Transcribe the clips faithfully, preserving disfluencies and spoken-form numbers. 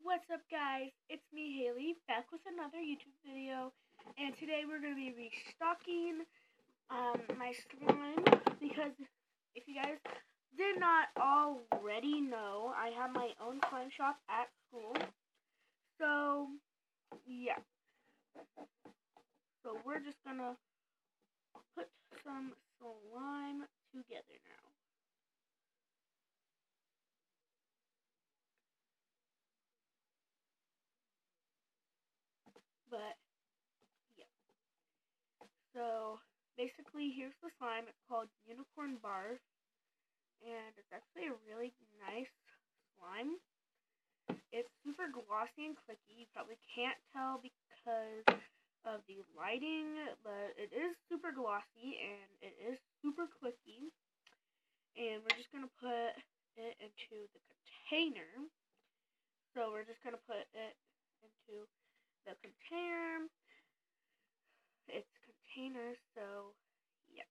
What's up, guys? It's me, Haley, back with another YouTube video, and today we're going to be restocking um, my slime, because if you guys did not already know, I have my own slime shop at school, so, yeah. So we're just going to put some slime together now. But, yeah. So, basically, here's the slime. It's called Unicorn Barf, and it's actually a really nice slime. It's super glossy and clicky. You probably can't tell because of the lighting, but it is super glossy, and it is super clicky. And we're just going to put it into the container. So, we're just going to put it into the container. It's container, so yeah.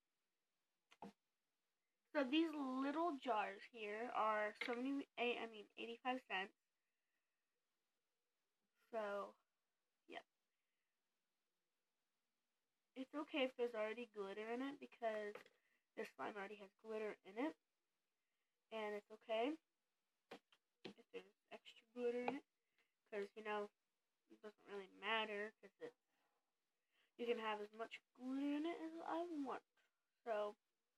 So these little jars here are seventy-eight, I mean eighty-five cents. So yeah, it's okay if there's already glitter in it because this slime already has glitter in it, and it's okay if there's extra glitter in it because you know it doesn't really matter because it you can have as much glitter in it as I want. So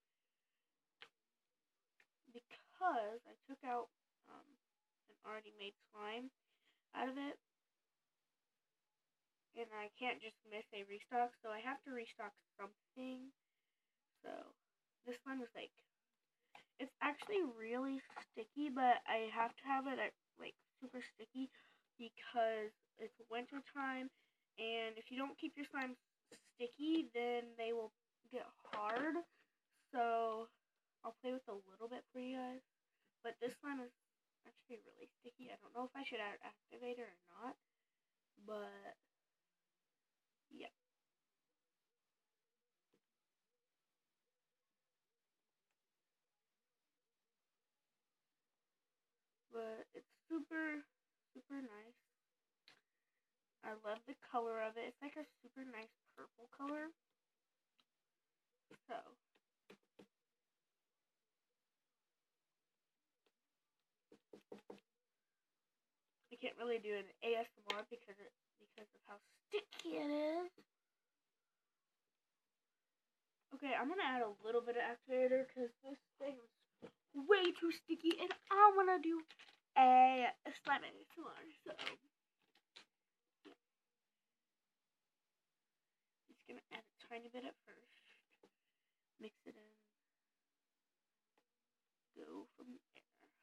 because I took out um, an already made slime out of it, and I can't just miss a restock, so I have to restock something. So this one is like, it's actually really sticky, but I have to have it at like super sticky because it's winter time, and if you don't keep your slime sticky, then they will get hard. So I'll play with a little bit for you guys, but this slime is actually really sticky. I don't know if I should add activator or not, but yeah. But it's super, super nice. I love the color of it. It's like a super nice purple color. So, I can't really do an A S M R because it because of how sticky it is. Okay, I'm gonna add a little bit of activator because this thing is way too sticky, and I wanna do a, a slime A S M R. So, I'm just gonna add a tiny bit at first, mix it in, go from there.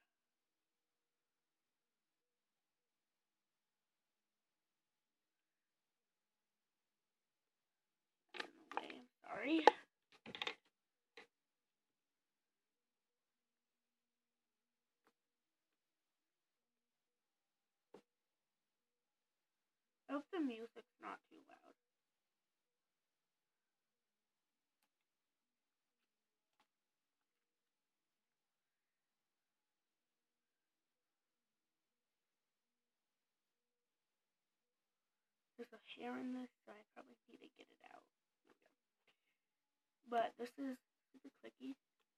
Away, I'm sorry. I hope the music's not too loud. There's a hair in this, so I probably need to get it out. But this is super clicky.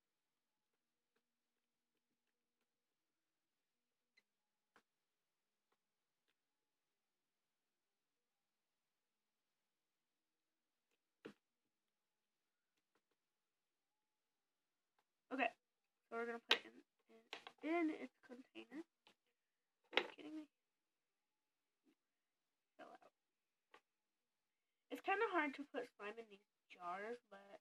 Okay, so we're gonna put it in, in, in its container. Are you kidding me? Fell out. It's kind of hard to put slime in these jars, but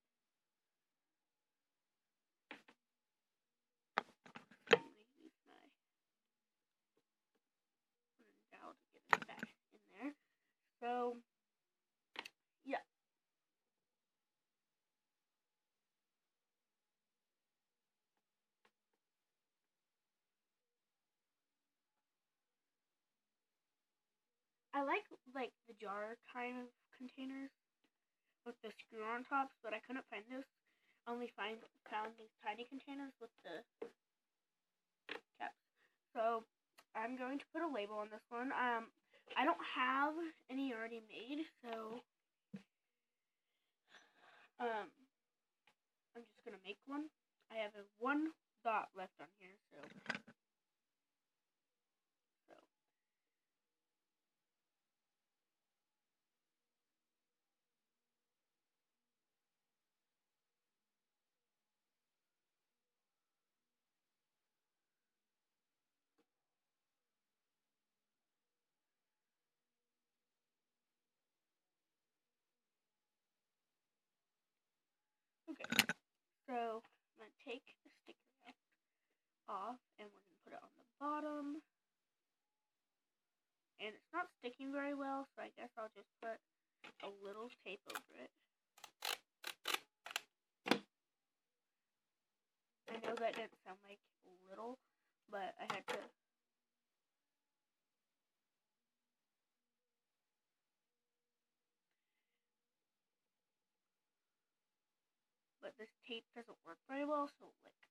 I'm gonna use my dowel to get it back in there. So yeah. I like like the jar kind of containers with the screw on tops, but I couldn't find this. I only find found these tiny containers with the caps. So I'm going to put a label on this one. Um, I don't have any already made, so um, I'm just gonna make one. I have a one dot left on here, so so. Okay, so I'm going to take the sticker off, and we're going to put it on the bottom. And it's not sticking very well, so I guess I'll just put a little tape over it. I know that didn't sound like little, but I had to... But this tape doesn't work very well, so like...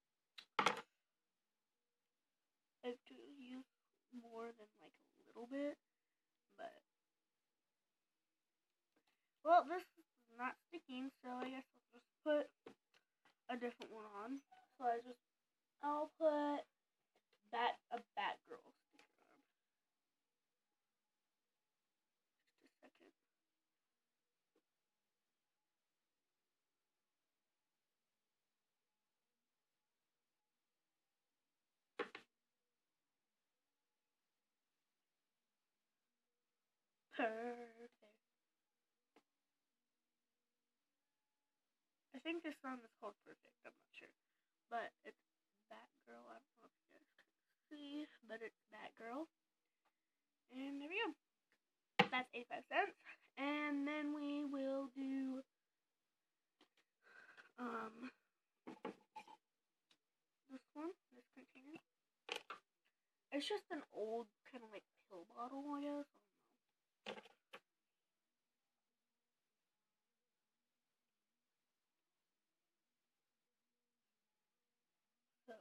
I have to use more than like a little bit, but well, this is not sticking, so I guess I'll just put a different one on. So I just I'll put bat a Batgirl sticker on. Just a second. Perfect. I think this song is called Perfect, I'm not sure. But it's Batgirl, I don't know if you guys can see, but it's Batgirl. And there we go. That's eighty-five cents. And then we will do um this one, this container. It's just an old kind of like pill bottle, I guess. I don't know. So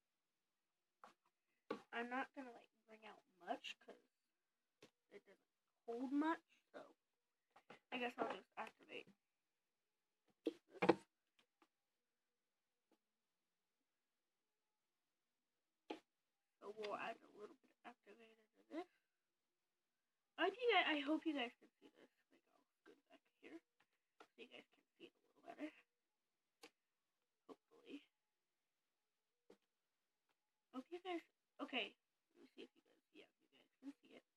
I'm not gonna like bring out much because it doesn't hold much. So I guess I'll just activate this. So we'll add a little bit of activator to this. I think I, I hope you guys can see this. Like I'll scoot back here so you guys can see it a little better. Hopefully. Hope you guys. Okay. Let me see if you guys. Yeah, you guys can see it.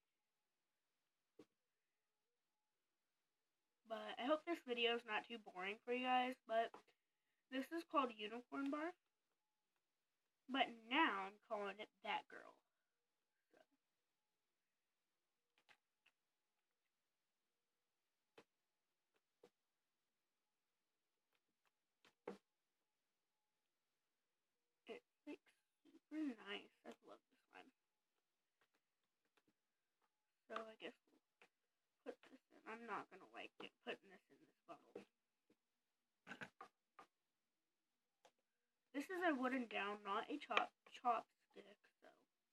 But I hope this video is not too boring for you guys. But this is called Unicorn Barf. But now I'm calling it Batgirl. It's like super nice. I love this one. So I guess we'll put this in. I'm not gonna like it putting this in this bottle. This is a wooden down, not a chop chopstick. So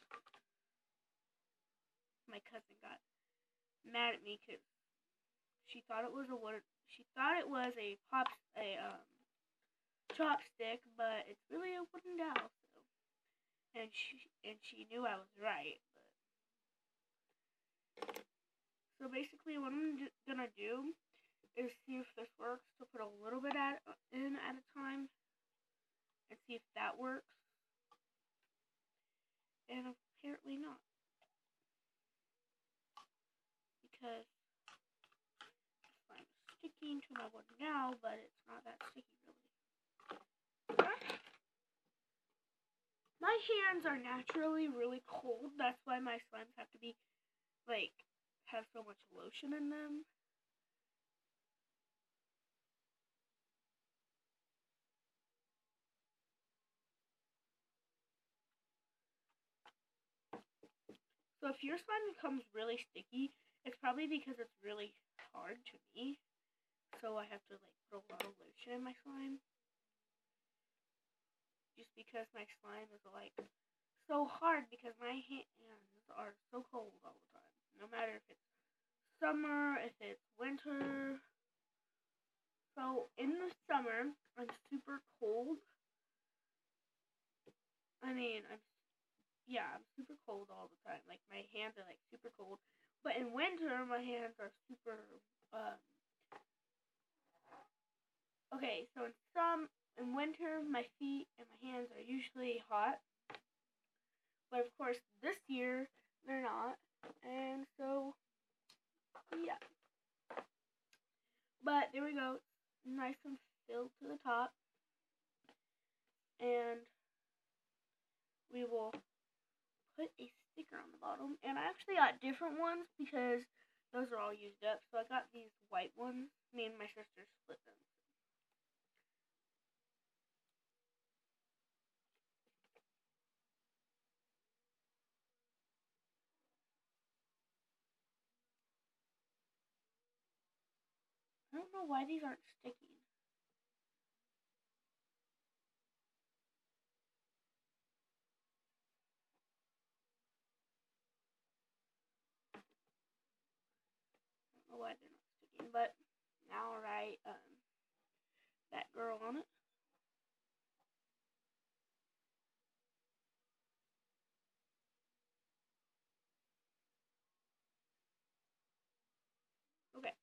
my cousin got mad at me because she thought it was a wooden. She thought it was a pop a um chopstick, but it's really a wooden dowel. So and she and she knew I was right. But so basically, what I'm gonna do is see if this works to put a little bit at in at a time and see if that works. And apparently not, because I'm sticking to my wood now, but it's not that sticky really. My hands are naturally really cold. That's why my slimes have to be like have so much lotion in them. So if your slime becomes really sticky, it's probably because it's really hard to me. So I have to like put a lot of lotion in my slime. Just because my slime is like so hard because my hands are so cold all the time. No matter if it's summer, if it's winter. So in the summer, I'm super cold. I mean, I'm yeah, I'm super cold all the time. Like my hands are like super cold. But in winter, my hands are super. Um, okay, so in some in winter, my feet and my hands are usually hot. But of course, this year they're not, and so yeah. But there we go, nice and filled to the top, and we will put a sticker on the bottom. And I actually got different ones because those are all used up. So I got these white ones. Me and my sister split them. I don't know why these aren't sticking. I don't know why they're not sticking, but now I'll write um, that girl on it. Okay,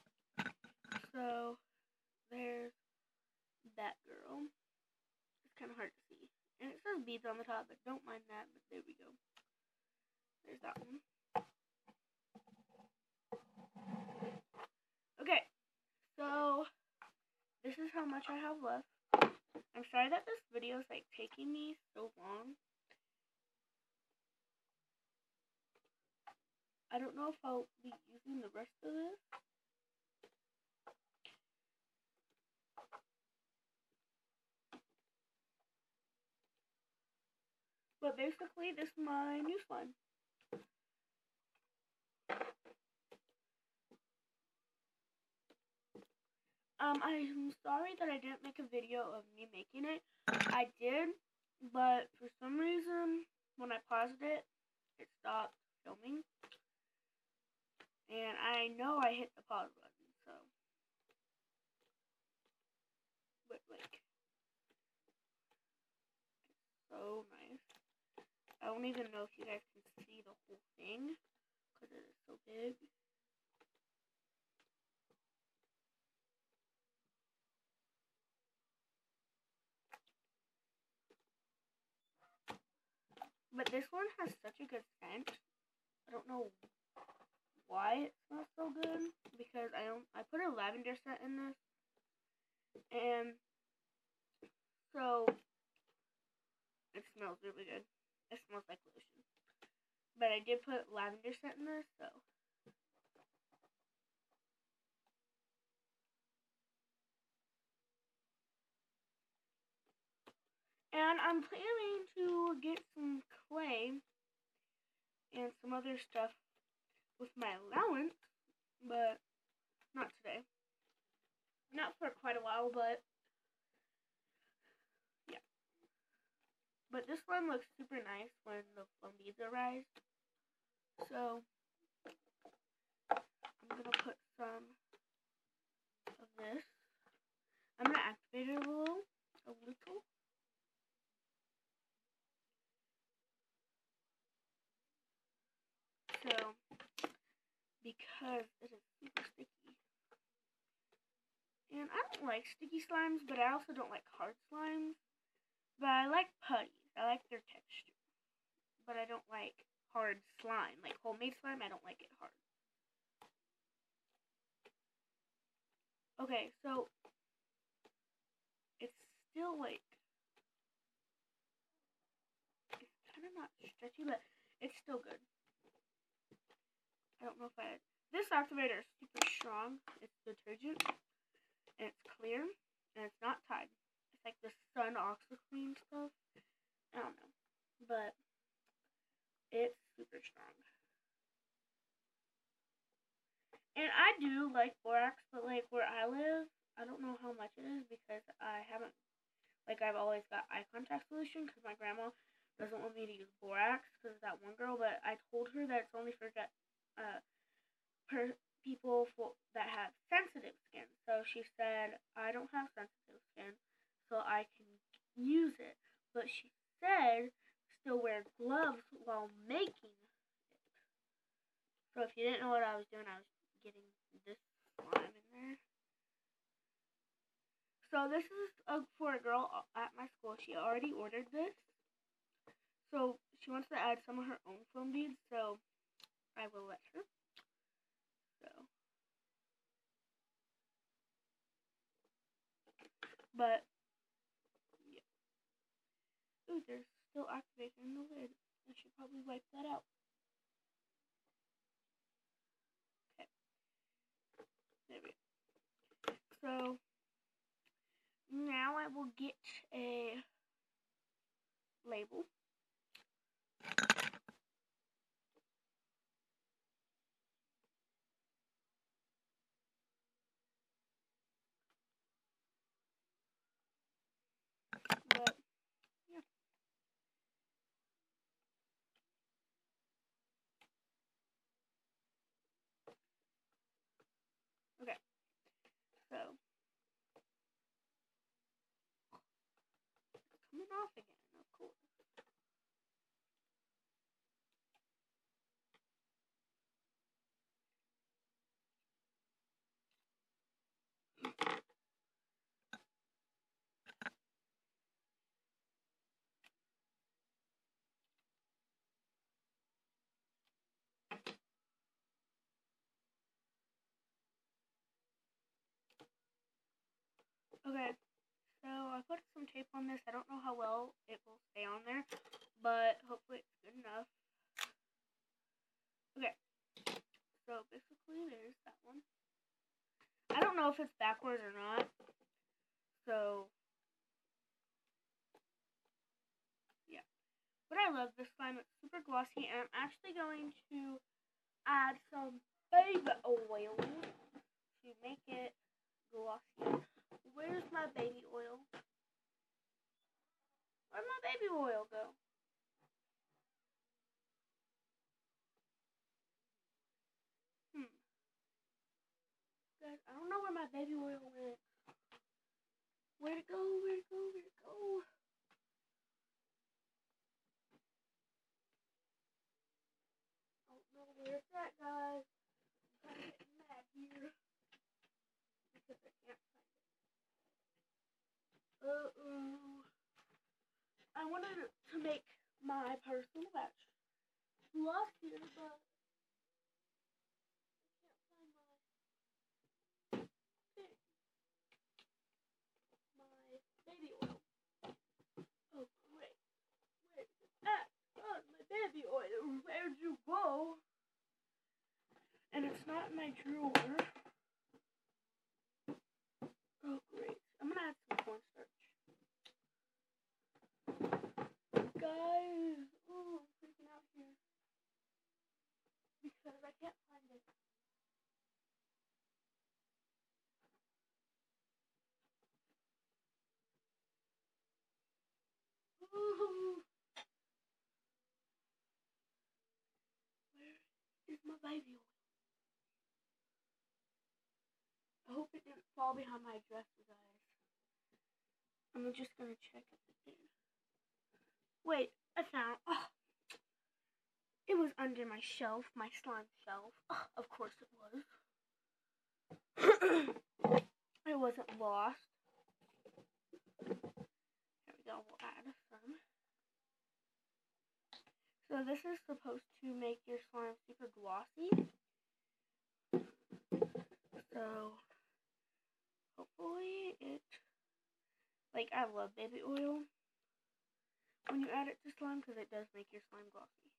so there's that girl. It's kind of hard to see. And it says beads on the top, but don't mind that, but there we go. There's that one. Okay, so this is how much I have left. I'm sorry that this video is like taking me so long. I don't know if I'll be using the rest of this. But basically, this is my new slime. Um, I'm sorry that I didn't make a video of me making it. I did, but for some reason, when I paused it, it stopped filming. And I know I hit the pause button, so. But, like, so nice. I don't even know if you guys can see the whole thing, because it is so big. But this one has such a good scent. I don't know why it smells so good, because I don't. I put a lavender scent in this, and so it smells really good. It smells like lotion. But I did put lavender scent in this, so. And I'm planning to get some clay and some other stuff with my allowance, but not today. Not for quite a while, but yeah. But this one looks super nice when the foam beads are raised. So I'm gonna put some of this. I'm gonna activate it a little, a little. So because it is super sticky, and I don't like sticky slimes, but I also don't like hard slimes. But I like putties. I like their texture. But I don't like hard slime. Like homemade slime, I don't like it hard. Okay, so it's still like, it's kind of not stretchy, but it's still good. I don't know if I, this activator is super strong. It's detergent, and it's clear, and it's not Tide. It's like the Sun OxiClean stuff. I don't know, but it's super strong. And I do like borax, but like where I live, I don't know how much it is because I haven't, like I've always got eye contact solution because my grandma doesn't want me to use borax because of that one girl, but I told her that it's only for uh, per people for, that have sensitive skin. So she said, I don't have sensitive skin, so I can use it. But she said still wear gloves while making it. So if you didn't know what I was doing, I was getting this slime in there. So this is uh, for a girl at my school. She already ordered this. So she wants to add some of her own foam beads, so I will let her. So, but, yeah. Ooh, there's still activator in the lid. I should probably wipe that out. Okay. There we go. So, now I will get a label. But, yeah. Okay. So, it's coming off again, of course. Okay, so I put some tape on this. I don't know how well it will stay on there, but hopefully it's good enough. Okay, so basically there's that one. I don't know if it's backwards or not, so yeah. But I love this slime. It's super glossy, and I'm actually going to add some baby oil to make it glossy. Where's my baby oil? Where'd my baby oil go? Hmm. Guys, I don't know where my baby oil went. Where'd it go? Where'd it go? Where'd it go? I don't know where it's at, guys. I'm kind of getting mad here because I can't find it. Uh-oh. I wanted to make my personal batch glossier, but I can't find my thing. My baby oil. Oh, great. Where's it at? Oh, my baby oil. Where'd you go? And it's not in my drawer. Oh, great. I'm gonna add some cornstarch. Guys, ooh, I'm freaking out here. Because I can't find it. Ooh. Where is my baby oil? I hope it didn't fall behind my dresser, guys. I'm just gonna check if it did. Wait, I found. Oh, it was under my shelf, my slime shelf. Oh, of course it was. It wasn't lost. Here we go. We'll add some. So this is supposed to make your slime super glossy. So hopefully it. Like, I love baby oil when you add it to slime because it does make your slime glossy.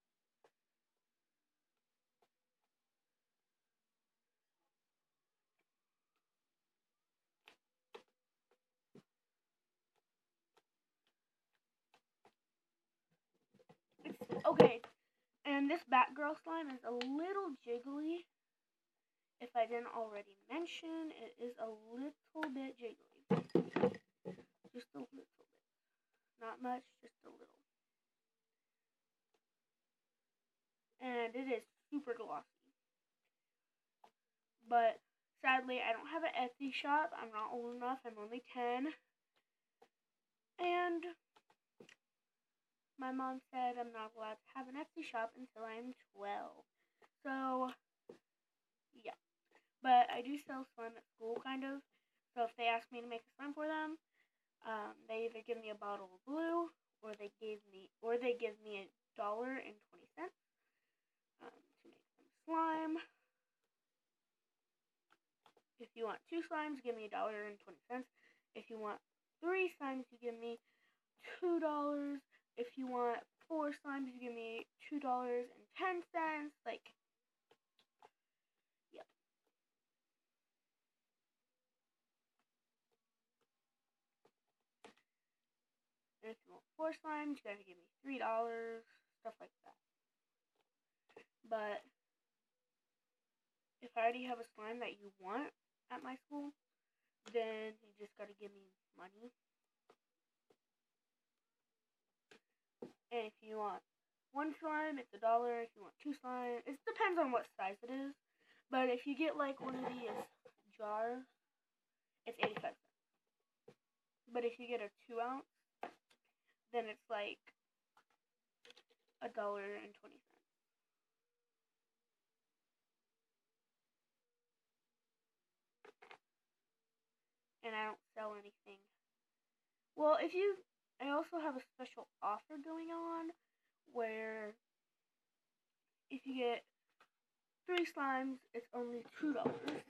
It's okay. And this Batgirl slime is a little jiggly. If I didn't already mention, it is a little bit jiggly. Just a little bit. Not much, just a little. and it is super glossy. But sadly, I don't have an Etsy shop. I'm not old enough. I'm only ten. And my mom said I'm not allowed to have an Etsy shop until I'm twelve. So, yeah. But I do sell slime at school, kind of. So if they ask me to make a slime for them, um, they either give me a bottle of glue, or they gave me, or they give me a dollar and twenty cents um, to make some slime. If you want two slimes, give me a dollar and twenty cents. If you want three slimes, you give me two dollars. If you want four slimes, you give me two dollars and ten cents. Like, yep. And if you want four slimes, you gotta give me three dollars. Stuff like that. But if I already have a slime that you want at my school, then you just gotta give me money. And if you want one slime, it's a dollar. If you want two slime, it depends on what size it is. But if you get like one of these jars, it's eighty-five cents. But if you get a two ounce, then it's like a dollar and twenty cents. And I don't sell anything. Well, if you, I also have a special offer going on where if you get three slimes, it's only two dollars,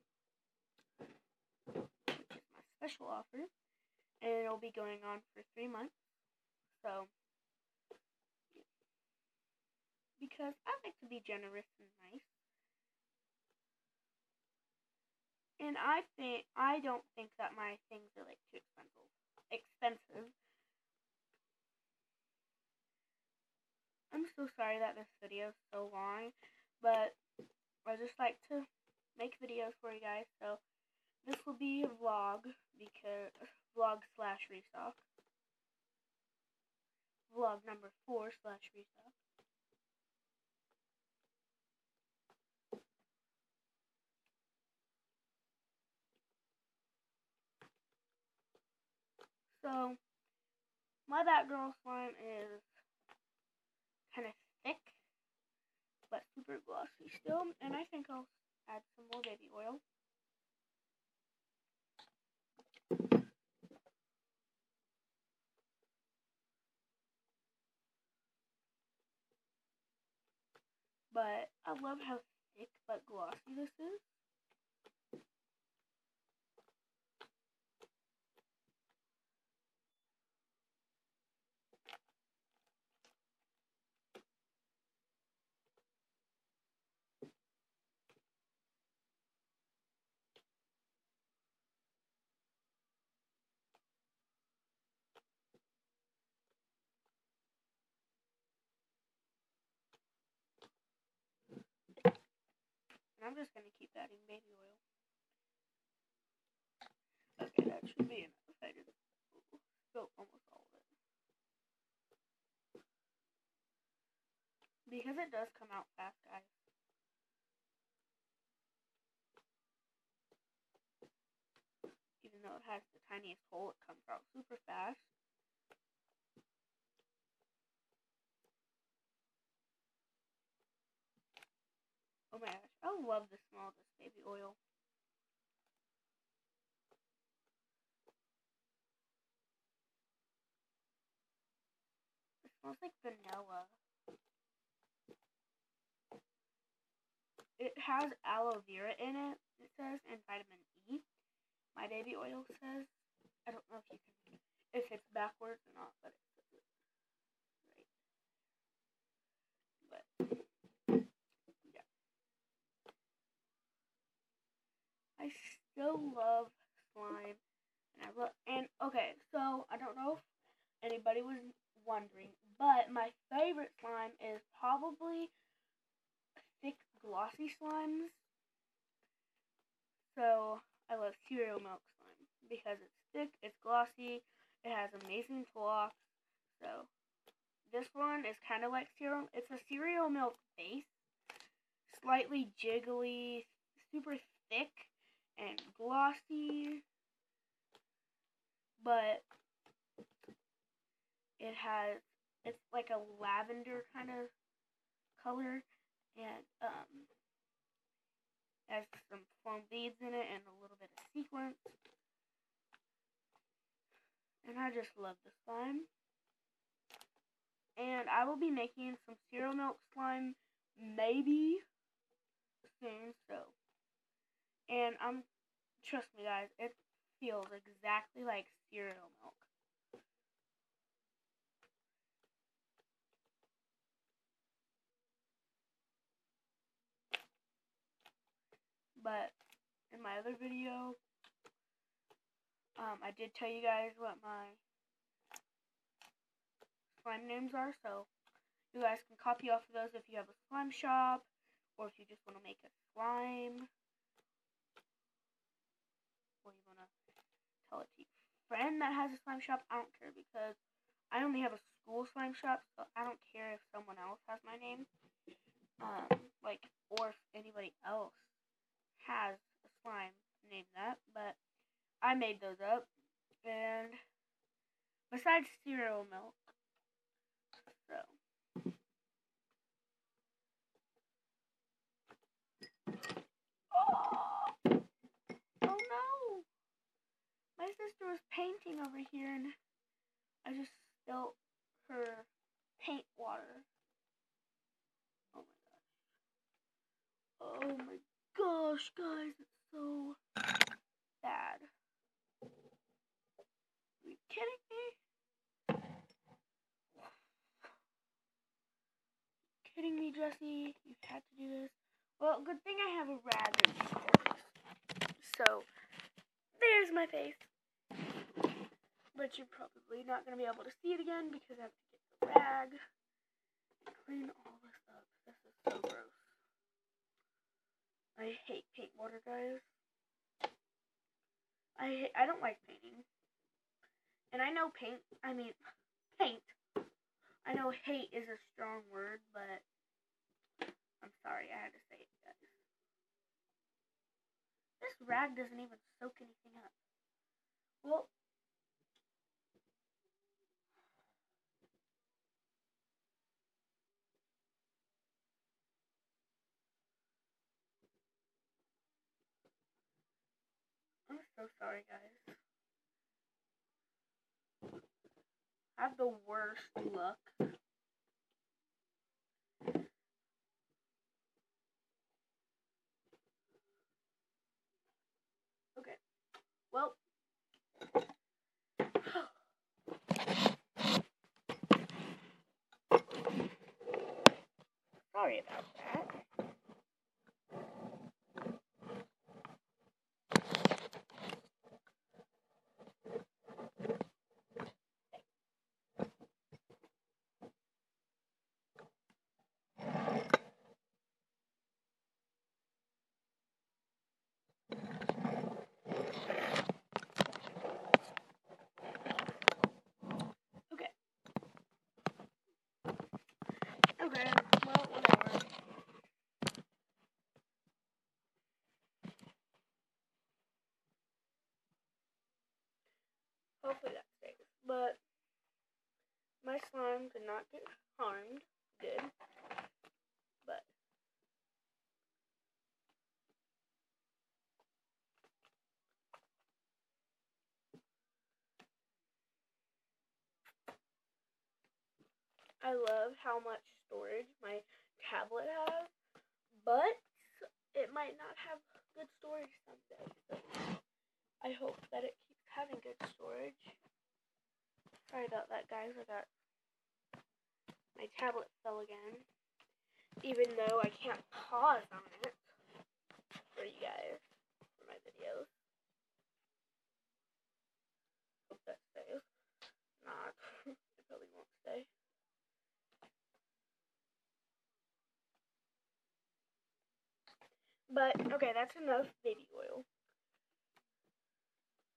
which is my special offer, and it'll be going on for three months. So, yeah. Because I like to be generous and nice. And I think I don't think that my things are like too expensive. Expensive. I'm so sorry that this video is so long, but I just like to make videos for you guys. So this will be a vlog because vlog slash restock. Vlog number four slash restock. So my Batgirl slime is kind of thick, but super glossy still, and I think I'll add some more baby oil. But I love how thick but glossy this is. And I'm just going to keep adding baby oil. Okay, that should be enough. I just spilled almost all of it. Because it does come out fast, guys. Even though it has the tiniest hole, it comes out super fast. Oh my gosh, I love the smell of this baby oil. It smells like vanilla. It has aloe vera in it, it says, and vitamin E. My baby oil says. I don't know if you can, if it's backwards or not, but it says it right. But, yeah. I still love slime. And I love, and okay, so I don't know if anybody was wondering, but my favorite slime is probably thick, glossy slimes. So I love cereal milk slime because it's thick, it's glossy, it has amazing flocks. So this one is kind of like cereal. It's a cereal milk base, slightly jiggly, super thick and glossy, but it has, it's like a lavender kind of color, and um, has some foam beads in it and a little bit of sequins. And I just love the slime. And I will be making some cereal milk slime maybe soon, so. And I'm, trust me guys, it feels exactly like cereal milk. But in my other video, um, I did tell you guys what my slime names are, so you guys can copy off of those if you have a slime shop, or if you just want to make a slime, or you want to tell it to your friend that has a slime shop. I don't care, because I only have a school slime shop, so I don't care if someone else has my name, um, like, or if anybody else has a slime named that, but I made those up. And besides cereal milk, so oh, oh no, my sister was painting over here, and I just spilled her paint water. Oh my gosh. Oh my gosh, guys, it's so bad. Are you kidding me? Kidding me, Jesse? You had to do this. Well, good thing I have a rag underneath. So, there's my face. But you're probably not going to be able to see it again because I have to get the rag and clean all this up. This is so gross. I hate paint water, guys. I I don't like painting. And I know paint, I mean, paint. I know hate is a strong word, but I'm sorry, I had to say it, guys. This rag doesn't even soak anything up. Well, I'm so sorry, guys. I have the worst luck. Okay. Well. Sorry about that. Okay. Okay, well, whatever. Hopefully that stays. But my slime did not get harmed. Good. But I love how much storage my tablet has, but it might not have good storage someday. So I hope that it keeps having good storage. Sorry about that, guys. I got my tablet fell again, even though I can't pause on it for you guys for my videos. Hope that stays. Not, it probably won't stay. But, okay, that's enough baby oil.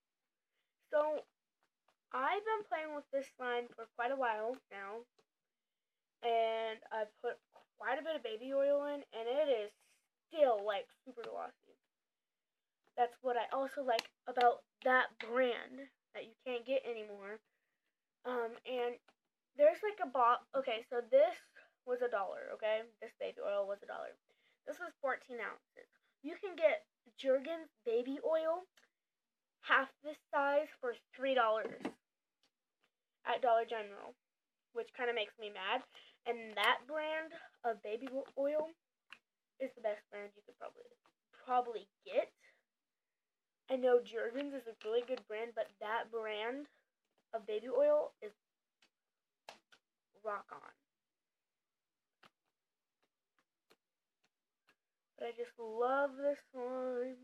So, I've been playing with this slime for quite a while now, and I've put quite a bit of baby oil in, and it is still like super glossy. That's what I also like about that brand that you can't get anymore. Um, and there's like a bot. Okay, so this was a dollar. Okay, this baby oil was a dollar. This was fourteen ounces. You can get Jergens baby oil half this size for three dollars at Dollar General, which kind of makes me mad. And that brand of baby oil is the best brand you could probably probably get. I know Jergens is a really good brand, but that brand of baby oil is rock on. But I just love this slime.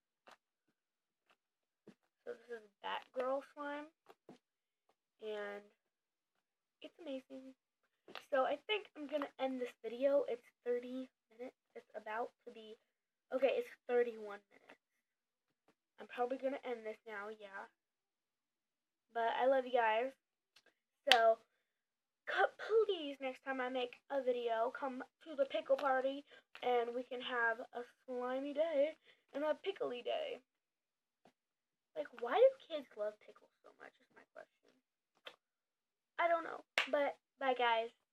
So this is Batgirl slime, and it's amazing. So I think I'm gonna end this video. It's thirty minutes. It's about to be, okay, it's thirty-one minutes. I'm probably gonna end this now, yeah. But I love you guys. So, please, next time I make a video, come to the pickle party, and we can have a slimy day and a pickly day. Like, why do kids love pickles so much is my question. I don't know. But, bye guys.